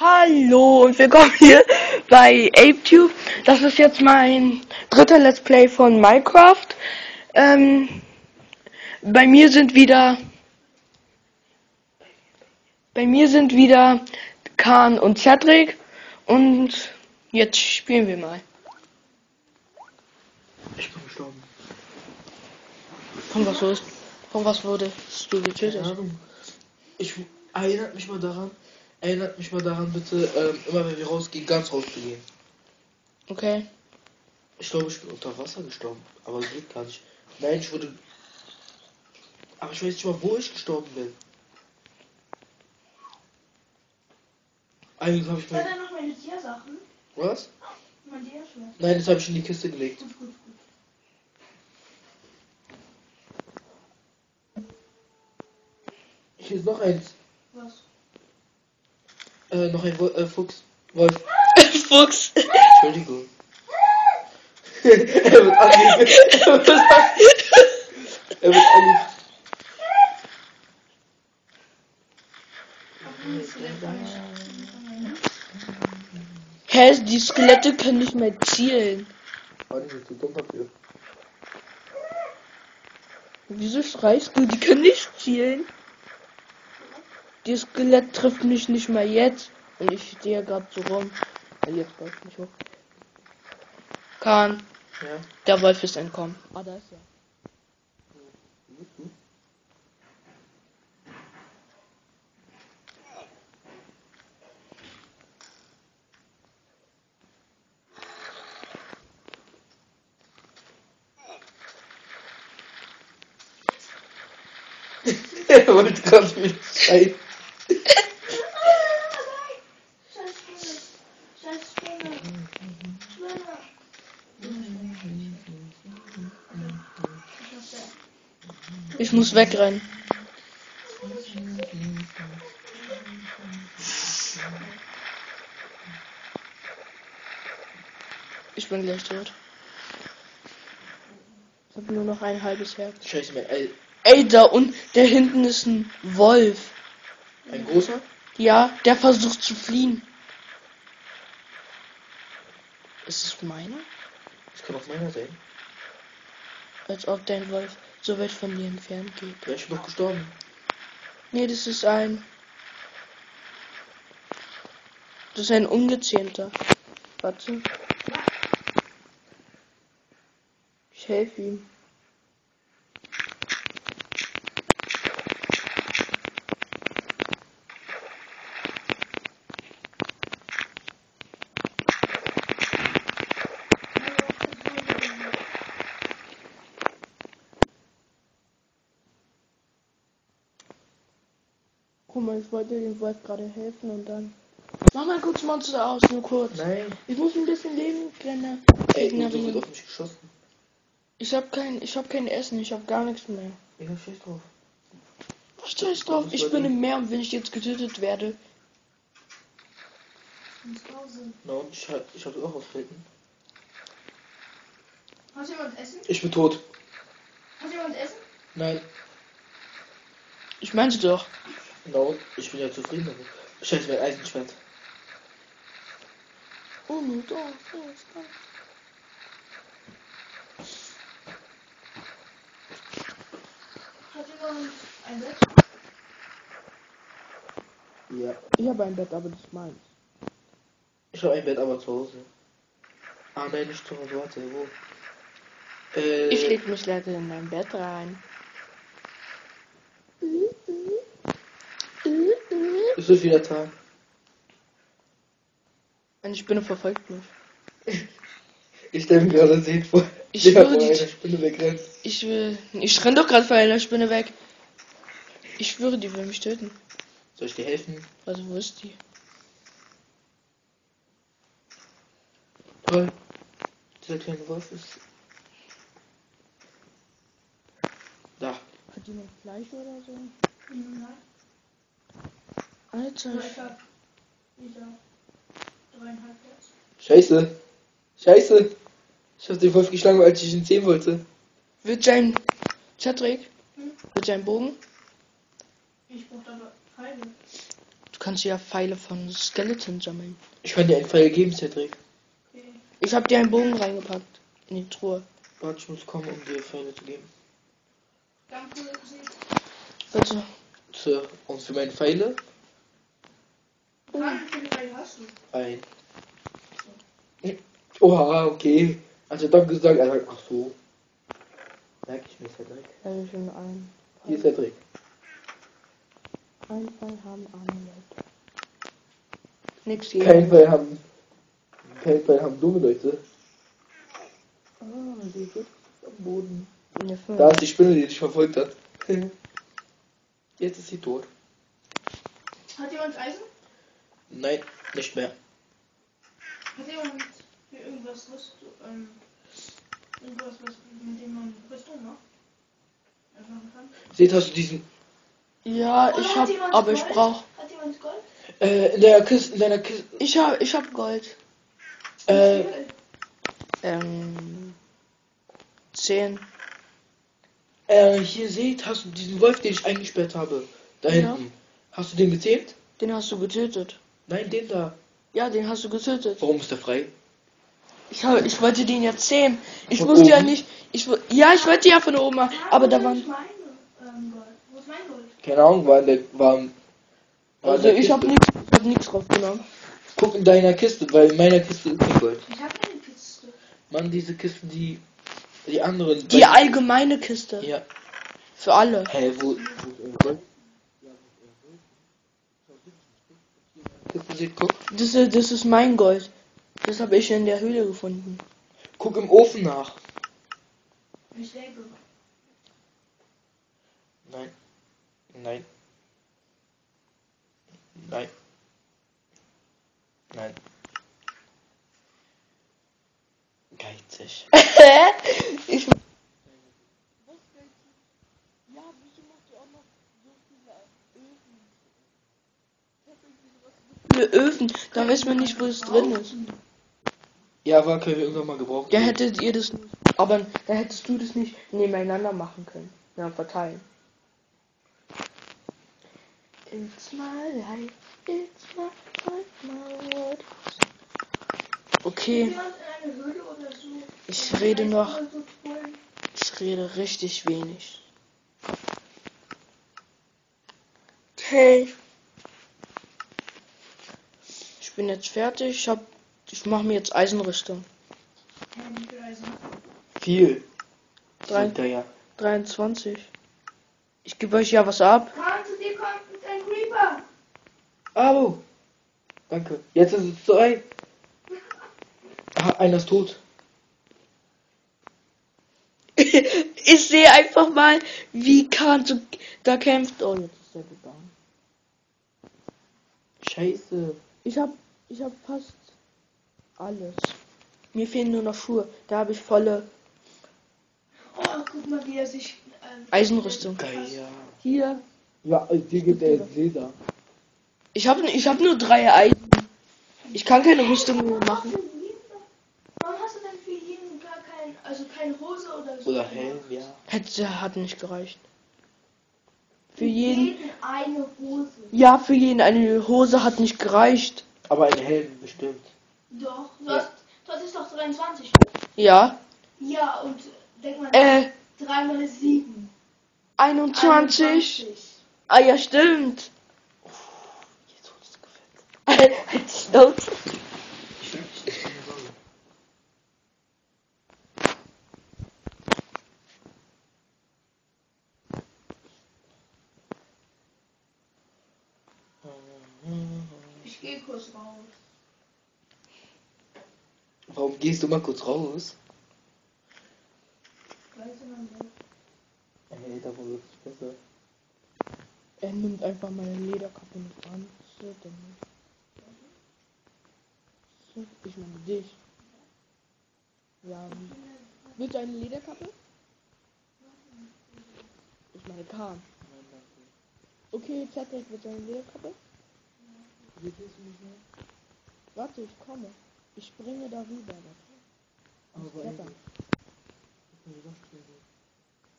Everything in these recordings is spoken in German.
Hallo und willkommen hier bei ApeTube. Das ist jetzt mein dritter Let's Play von Minecraft. Bei mir sind wieder Khan und Cedric und jetzt spielen wir mal. Ich bin gestorben. Von was wurdest du getötet? Keine Ahnung. Erinnert mich mal daran bitte, immer wenn wir rausgehen, ganz rauszugehen. Okay. Ich glaube, ich bin unter Wasser gestorben, aber geht gar nicht. Nein, aber ich weiß nicht mal, wo ich gestorben bin. Eigentlich habe ich War da noch meine Tiersachen? Was? Mein Tierschwert. Nein, das habe ich in die Kiste gelegt. Gut. Hier ist noch eins. Was? Noch ein Fuchs. Wolf. Fuchs. Entschuldigung. Er wird angegriffen. Er wird angegriffen. Hä, die Skelette können nicht mehr zielen. Oh, die sind zu dumm dafür. Wieso schreist du? Die können nicht zielen. Die Skelett trifft mich nicht mal jetzt. Und ich stehe gerade so rum. Jetzt läuft mich hoch. Khan, Ja. der Wolf ist entkommen. Ah, da ist er. Er wollte gerade mit schreien. Scheiß Spinne. Ich muss wegrennen. Ich bin gleich tot. Ich habe nur noch ein halbes Herz. Scheiße, Ey, da und der hinten ist ein Wolf. ein großer? Ja, der versucht zu fliehen. Ist es meiner? Das kann auch meiner sein. Als ob dein Wolf so weit von dir entfernt geht. Ja, ich bin doch gestorben. Nee, das ist ein Ungezähmter. Warte. Ich helfe ihm. Guck mal, ich wollte dem Wolf gerade helfen und dann... Mach mal kurz Monster aus, nur kurz. Nein. Ich muss ein bisschen Leben regenerieren. Ey, du wird auf mich geschossen. Ich hab kein Essen, ich hab gar nichts mehr. Ich hab Schiss drauf. Was scheiß drauf? Ich bin im Meer und wenn ich jetzt getötet werde. Na und ich hab auch aushalten. Hat jemand Essen? Ich bin tot. Hat jemand Essen? Nein. Ich meinte doch. Na und ich bin ja zufrieden damit. Scheiße, mein Eisenschwert. Oh, no, doch, ist da. Hat jemand ein Bett? Ja. Ich habe ein Bett, aber das ist meins. Ich hab ein Bett, aber zu Hause. Ah nein, nicht zu Hause, warte, wo? Ich leg mich leider in dein Bett rein. Es ist wieder Tag. Eine Spinne verfolgt mich. Ich stelle mir gerade sehen vor. Ich der schwöre, vor die- einer Spinne wegrennt. Ich renn doch gerade vor einer Spinne weg. Ich schwöre, die will mich töten. Soll ich dir helfen? Also, wo ist die? Toll. Dieser kleine Wolf ist. Da. Hat jemand Fleisch oder so? Nein. Alter. Ich hab wieder 3,5 Herz. Scheiße. Scheiße. Ich hab den Wolf geschlagen, als ich ihn sehen wollte. Wird sein Cedric? Wird sein Bogen? Ich brauch aber Pfeile. Du kannst ja Pfeile von Skeleton sammeln. Ich kann dir einen Pfeil geben, Cedric. Okay. Ich habe dir einen Bogen reingepackt. In die Truhe. Warte, ich muss kommen, um dir Pfeile zu geben. Danke, Sie. Bitte. Und für meine Pfeile? Wie viele Pfeile hast du? Ein. Oha, okay. Also dann gesagt, er sagt, ach so. Merk ich mir, Cedric. Da habe ich schon einen. Hier ist Cedric. Ein Pfeil haben arme Leute. Nix Kein Pfeil haben dumme Leute. Ah, die wird am Boden. Da ist die Spinne, die dich verfolgt hat. Jetzt ist sie tot. Hat jemand Eisen? Nein, nicht mehr. Hat jemand für irgendwas irgendwas, mit dem man Rüstung macht? Machen kann? Seht, hast du diesen. Ja, Oder ich hat hab, jemand aber ich Gold? brauch. Hat jemand Gold? In der Kiste, in deiner Kiste. Ich hab Gold. Äh, Wie viel? 10. Hier seht, hast du diesen Wolf, den ich eingesperrt habe. Da Ja. hinten. Hast du den gezähmt? Den hast du getötet. Nein, den da. Ja, den hast du getötet. Warum ist der frei? Ich wollte den ja zähmen. Ich Von wusste ja oben? nicht. Ich wollte ja von oben, aber da waren. Gold. Wo ist mein Gold? Keine Ahnung, war in der. War in Also der ich hab Kiste. nichts draufgenommen. Guck in deiner Kiste, weil in meiner Kiste ist kein Gold. Ich hab keine Kiste. Mann, diese Kisten, die anderen. Die allgemeine Kiste. Ja. Für alle. Hä, wo ist Gold? Kiste sieht, guck. Das ist mein Gold. Das habe ich in der Höhle gefunden. Guck im Ofen nach. Ich lebe. Nein. Nein. Nein. Nein. Geizig. ich. Viele Öfen, da weiß man nicht, wo es drin ist. Ja, aber können wir irgendwann mal gebrauchen. Ja, hättet ihr das. Aber da hättest du das nicht nebeneinander machen können. Ja, verteilen. It's my life, it's my world. Okay, Jemand in eine Höhle oder so? ich rede noch. Oder so voll? Ich rede richtig wenig. Okay. Ich bin jetzt fertig. Ich mache mir jetzt Eisenrüstung. Wie viel Eisen? Viel. Drei. Hinterher. 23. Ich gebe euch ja was ab. Zu dir kommt ein Creeper. Oh. Danke. Jetzt ist es 2. Ah, einer ist tot. Ich sehe einfach mal, wie Kahn so da kämpft. Oh, jetzt ist er gegangen. Scheiße. Ich hab fast alles. Mir fehlen nur noch Schuhe. Da habe ich volle Oh, guck mal, wie er sich. Eisenrüstung. Geil, ja. Hier. Ja, dir gibt er Leder. Ich hab nur 3 Eisen. Ich kann keine Rüstung mehr machen. Warum hast du denn für jeden gar keine Hose oder so? Oder Helm, ja. Hat nicht gereicht. Für Für jeden. jeden eine Hose. Ja, für jeden eine Hose hat nicht gereicht. Aber ein Helm bestimmt. Doch, Ja. das ist doch 23. Ja. Ja, und denk mal, 3 mal 7. 21. Ah ja, stimmt. Jetzt wurde es gefällt. Halt die Schnauze. Ich sag nicht, das ist keine Sorge. Ich gehe kurz raus. Warum gehst du mal kurz raus? Weißt du noch nicht? Hey, da wurde es besser. Er nimmt einfach meine Lederkappe nicht an. So, dann. So, ich meine dich. Ja. Willst du eine Lederkappe? Ich meine Kahn. Okay, Cedric, willst du eine Lederkappe? Wie gehst du nicht mehr? Warte, ich komme. Ich springe darüber. Aber Klettern. wo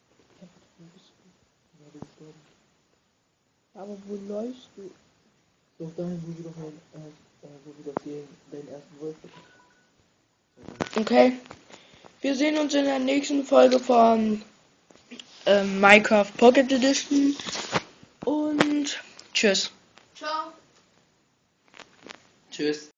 bist du? Ja, du bist dort. Aber wo läufst du? Doch dahin, wo wir doch deinen ersten Wolf hatten. Okay. Wir sehen uns in der nächsten Folge von Minecraft Pocket Edition. Und tschüss. Ciao. Tschüss.